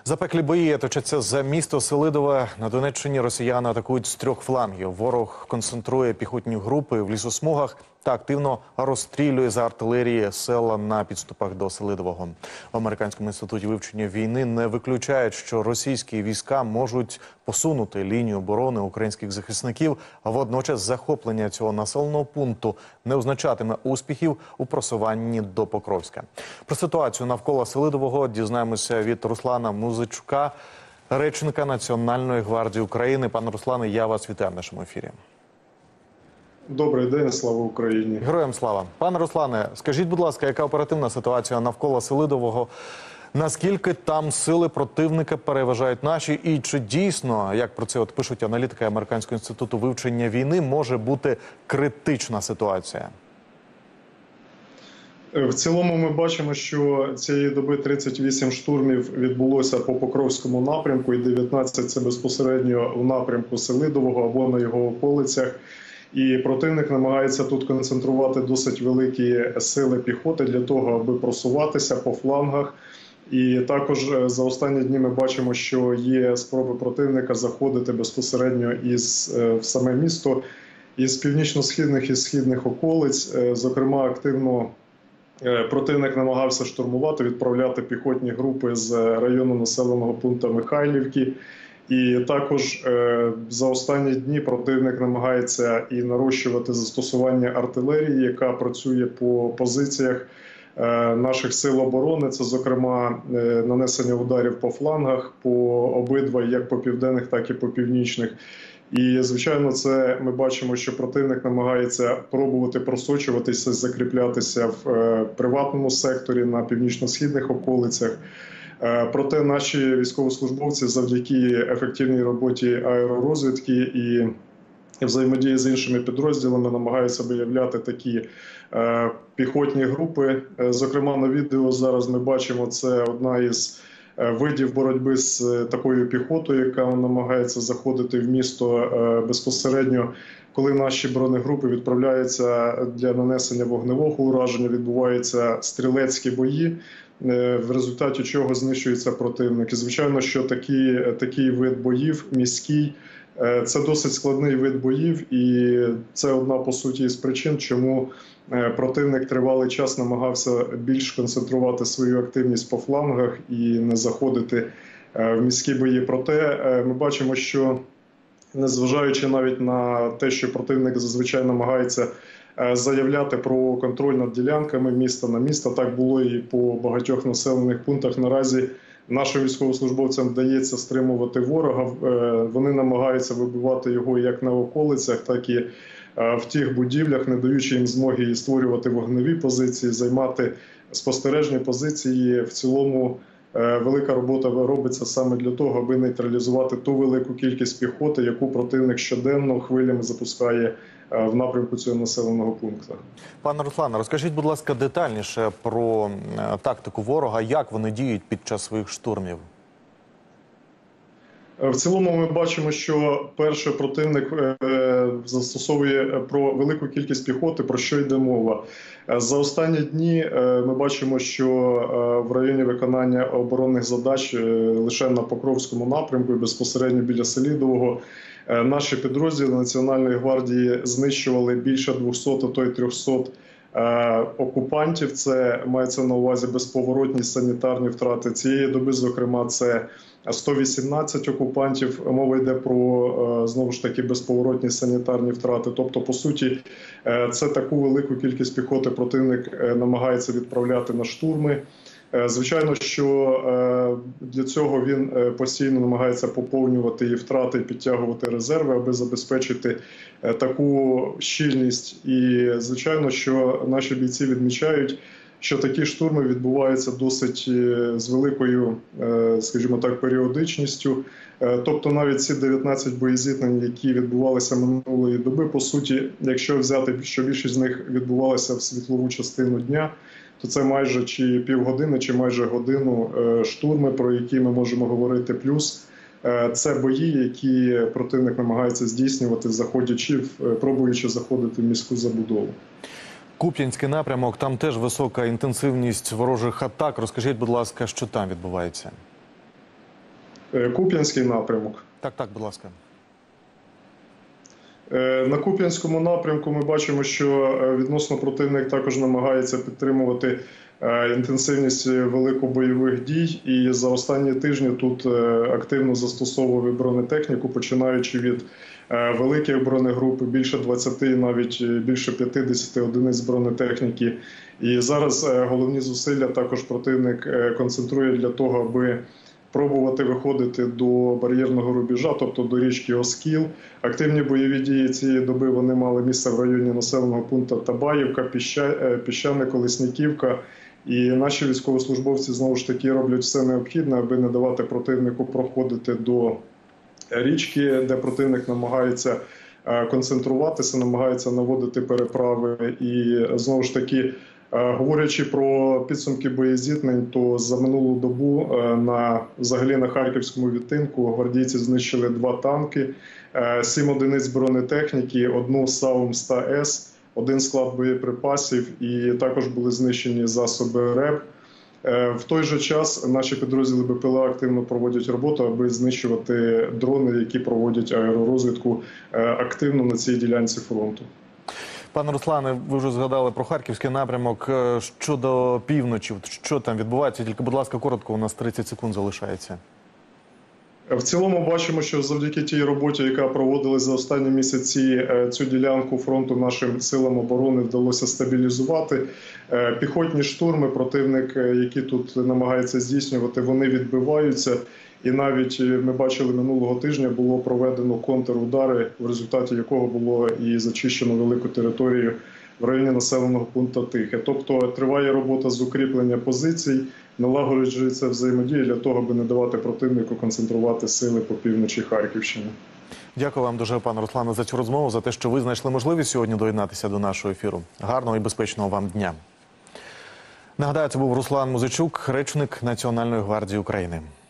Запеклі бої точаться за місто Селидове. На Донеччині росіяни атакують з трьох флангів. Ворог концентрує піхотні групи в лісосмугах та активно розстрілює за артилерії села на підступах до Селидового. В Американському інституті вивчення війни не виключають, що російські війська можуть посунути лінію оборони українських захисників, а водночас захоплення цього населеного пункту не означатиме успіхів у просуванні до Покровська. Про ситуацію навколо Селидового дізнаємося від Руслана Музичука, речника Національної гвардії України. Пане Руслане, я вас вітаю в нашому ефірі. Добрий день, слава Україні. Героям слава. Пане Руслане, скажіть, будь ласка, яка оперативна ситуація навколо Селидового? Наскільки там сили противника переважають наші? І чи дійсно, як про це пишуть аналітики Американського інституту вивчення війни, може бути критична ситуація? В цілому ми бачимо, що цієї доби 38 штурмів відбулося по Покровському напрямку і 19 – це безпосередньо в напрямку Селидового або на його околицях. І противник намагається тут концентрувати досить великі сили піхоти для того, аби просуватися по флангах. І також за останні дні ми бачимо, що є спроби противника заходити безпосередньо в саме місто із північно-східних і східних околиць. Зокрема, активно противник намагався штурмувати, відправляти піхотні групи з району населеного пункту Михайлівки. І також за останні дні противник намагається і нарощувати застосування артилерії, яка працює по позиціях наших сил оборони. Це, зокрема, нанесення ударів по флангах, по обидва, як по південних, так і по північних. І, звичайно, це ми бачимо, що противник намагається пробувати просочуватися, закріплятися в приватному секторі на північно-східних околицях. Проте наші військовослужбовці завдяки ефективній роботі аеророзвідки і взаємодії з іншими підрозділами намагаються виявляти такі піхотні групи. Зокрема, на відео зараз ми бачимо, це одна із видів боротьби з такою піхотою, яка намагається заходити в місто безпосередньо. Коли наші бронегрупи відправляються для нанесення вогневого ураження, відбуваються стрілецькі бої, в результаті чого знищується противник. І, звичайно, що такий вид боїв, міський, це досить складний вид боїв, і це одна, по суті, із причин, чому противник тривалий час намагався більш концентрувати свою активність по флангах і не заходити в міські бої. Проте ми бачимо, що незважаючи навіть на те, що противник зазвичай намагається заявляти про контроль над ділянками міста на місто, так було і по багатьох населених пунктах. Наразі нашим військовослужбовцям вдається стримувати ворога. Вони намагаються вибивати його як на околицях, так і в тих будівлях, не даючи їм змоги створювати вогневі позиції, займати спостережні позиції. В цілому велика робота робиться саме для того, аби нейтралізувати ту велику кількість піхоти, яку противник щоденно хвилями запускає в напрямку цього населеного пункту. Пане Руслане, розкажіть, будь ласка, детальніше про тактику ворога, як вони діють під час своїх штурмів? В цілому ми бачимо, що перше противник застосовує про велику кількість піхоти, про що йде мова. За останні дні ми бачимо, що в районі виконання оборонних задач лише на Покровському напрямку і безпосередньо біля Селидового наші підрозділи Національної гвардії знищували більше 200, а то й 300 окупантів. Це мається на увазі безповоротні санітарні втрати. Цієї доби, зокрема, це 118 окупантів. Мова йде про, знову ж таки, безповоротні санітарні втрати. Тобто, по суті, це таку велику кількість піхоти противник намагається відправляти на штурми. Звичайно, що для цього він постійно намагається поповнювати і втрати, і підтягувати резерви, аби забезпечити таку щільність. І, звичайно, що наші бійці відмічають, що такі штурми відбуваються досить з великою, скажімо так, періодичністю. Тобто навіть ці 19 боєзіткнень, які відбувалися минулої доби, по суті, якщо взяти, що більшість з них відбувалася в світлову частину дня, то це майже чи півгодини, чи майже годину штурми, про які ми можемо говорити. Плюс це бої, які противник намагається здійснювати, пробуючи заходити в міську забудову. Куп'янський напрямок, там теж висока інтенсивність ворожих атак. Розкажіть, будь ласка, що там відбувається? Куп'янський напрямок. Так, будь ласка. На Куп'янському напрямку ми бачимо, що відносно противник також намагається підтримувати інтенсивність великобойових дій. І за останні тижні тут активно застосовували бронетехніку, починаючи від великих бронегруп, більше 20, навіть більше 50 одиниць бронетехніки. І зараз головні зусилля також противник концентрує для того, аби пробувати виходити до бар'єрного рубежа, тобто до річки Оскіл. Активні бойові дії цієї доби вони мали місце в районі населеного пункту Табаївка, Піщане, Колесніківка. І наші військовослужбовці знову ж таки роблять все необхідне, аби не давати противнику проходити до річки, де противник намагається концентруватися, намагається наводити переправи. І знову ж таки, говорячи про підсумки боєзіткнень, то за минулу добу взагалі на Харківському відтинку гвардійці знищили 2 танки, 7 одиниць бронетехніки, 1 САУМ-100С, 1 склад боєприпасів, і також були знищені засоби РЕБ. В той же час наші підрозділи БПЛА активно проводять роботу, аби знищувати дрони, які проводять аеророзвідку активно на цій ділянці фронту. Пане Руслане, ви вже згадали про Харківський напрямок. Щодо півночі, що там відбувається? Тільки, будь ласка, коротко, у нас 30 секунд залишається. В цілому бачимо, що завдяки тій роботі, яка проводилась за останні місяці, цю ділянку фронту нашим силам оборони вдалося стабілізувати. Піхотні штурми, противник, які тут намагається здійснювати, вони відбиваються. І навіть ми бачили минулого тижня було проведено контрудари, в результаті якого було і зачищено велику територію в районі населеного пункту Тихе. Тобто триває робота з укріплення позицій, налагоджується взаємодія для того, аби не давати противнику концентрувати сили по півночі Харківщини. Дякую вам дуже, пане Руслане, за цю розмову, за те, що ви знайшли можливість сьогодні доєднатися до нашого ефіру. Гарного і безпечного вам дня. Нагадаю, це був Руслан Музичук, речник Національної гвардії України.